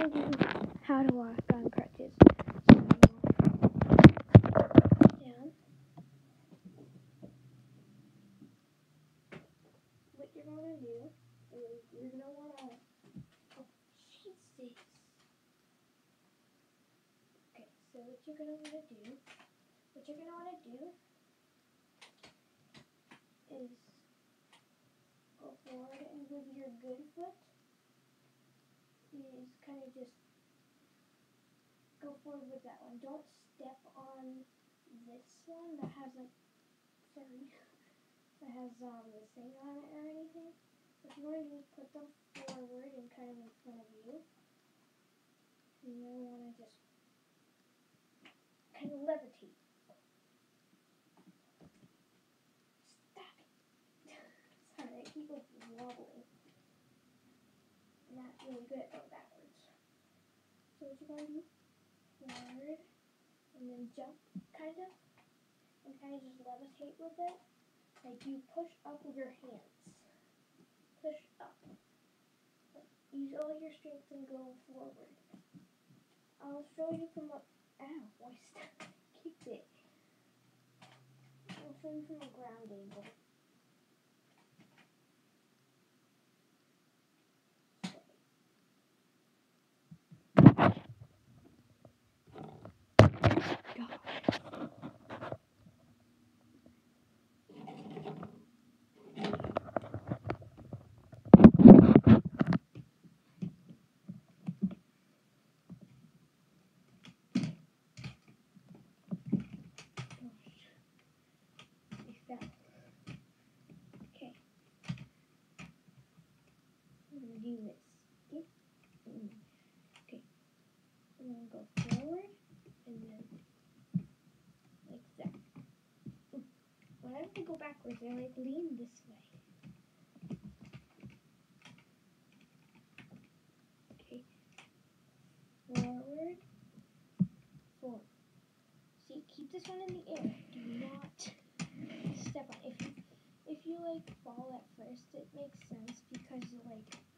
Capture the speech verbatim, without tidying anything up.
show you how to walk on crutches. So, down. What you're going to do is you're going to want to, oh, Jesus. Okay, so what you're going to want to do, what you're going to want to do is go forward, and with your good foot is kind of just go forward with that one. Don't step on this one that has a, sorry, that has um, this thing on it or anything. What you want to do is put them forward and kind of in front of you. And you want to just kind of levitate. Stop it. Sorry, I keep like wobbling. I'm not really good at going backwards. So what you're going to do, forward, and then jump, kind of, and kind of just levitate with it. Like you push up with your hands. Push up. Use all your strength and go forward. I'll show you from a, ow, why stop? Keep it. I'll show you from a ground angle. Okay. I'm going to do this. Okay. Okay. I'm going to go forward and then like that. Whenever I go backwards, I like lean this way. Okay. Forward. Forward. See, keep this one in the air. Do not step on it. If you, if you like fall at first, it makes sense because like